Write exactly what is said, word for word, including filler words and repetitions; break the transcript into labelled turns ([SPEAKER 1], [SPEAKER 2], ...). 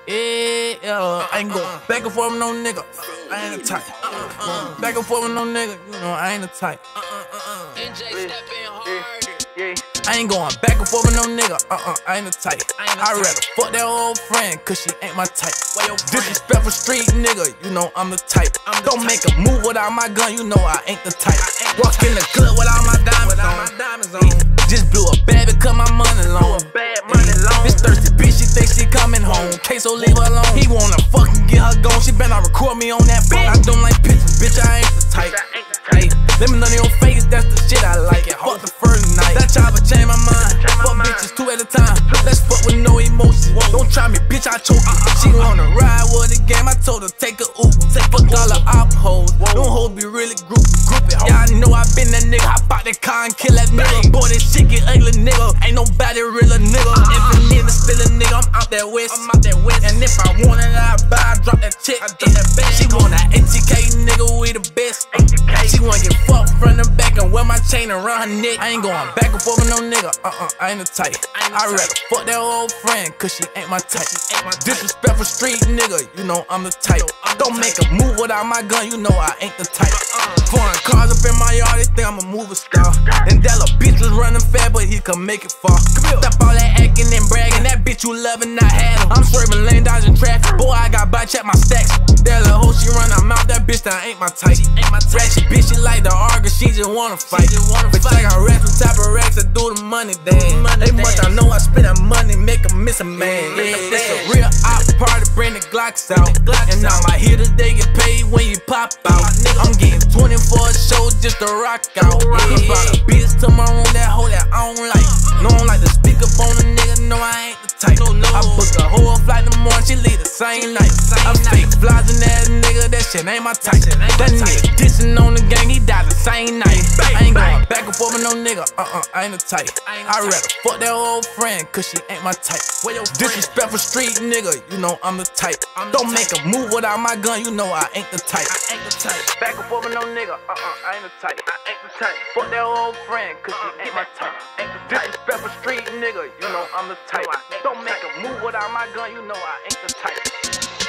[SPEAKER 1] Yeah, yeah, I ain't going back and forth with no nigga. I ain't the type. Back and forth with no nigga, you know I ain't the type.
[SPEAKER 2] N J stepping hard.
[SPEAKER 1] I ain't going back and forth with no nigga. Uh-uh, I ain't the type. I'd rather fuck that old friend, cause she ain't my type. Disrespectful street nigga, you know I'm the type. Don't make a move without my gun, you know I ain't the type. Walk in the club without my diamonds on. Just blew a bag because my money long. This thirsty bitch, she thinks she coming home. Queso, leave her alone. He wanna fucking get her gone. She better not record me on that phone. I don't like pictures, bitch, I ain't the type. Hey, let me know in your face, that's the shit I like. It fuck the first night. That chopper changed my mind. Fuck bitches two at a time. Let's fuck with no emotions. Don't try me, bitch, I choke you. She wanna ride with the game. I told her take a Uber. Fuck all the op hoes. Them hoes be really groupie. Y'all know I been that nigga. Hop out that car and kill that nigga. Boy, this shit get ugly, nigga. Ain't nobody real a nigga. If a nigga spill a nigga, I'm out that west. I'm out that west. And if I want it, I buy. I drop that check. I drop that bag. She want that H K nigga, we the best. She wanna get fucked front and back and wear my chain around her neck. I ain't going back and forth with no nigga. Uh-uh, I ain't the type. I'd rather fuck that old friend, cause she ain't my type. Disrespectful street nigga, you know I'm the type. Don't make a move without my gun, you know I ain't the type. Foreign cars up in my yard, they think I'm a movie star. And that little bitch was running fast, but he could make it far. Stop all that acting and bragging, that bitch you loving, I had him. I'm swerving lane, dodging traffic. Boy, I got by check my stacks. That little hoe, she run her mouth, that bitch that ain't my type. Ratchet bitch, she like to argue, she just wanna fight. But I got racks with type of racks that do the money dance. They must I know I spend that money, make a miss a man. Yeah, it's a real op party, bring the Glocks out. And now my hitters, they get paid when you pop out. I'm getting twenty for a show just to rock out. Yeah, brought a bitch to my room, that hoe that I don't like. No, I don't like to speak up on a nigga, no, I ain't the type. I book a whole flight in the morning, she leave the same night. I fake flies in that nigga, that shit ain't my type. That nigga dissing on the gang, he died the same night. I ain't going back and forth with no nigga, uh-uh, I ain't the type. I'd rather fuck that old friend, cause she ain't my type. Disrespectful street nigga, you know I'm the type. Don't make a move without my gun, you know I ain't the type. I ain't the type. Back and forth with no nigga, uh-uh, I ain't the type. I ain't the type. Fuck that old friend, cause she ain't my type. Disrespectful street nigga, you know I'm the type. Don't make a move without my gun, you know I ain't the type.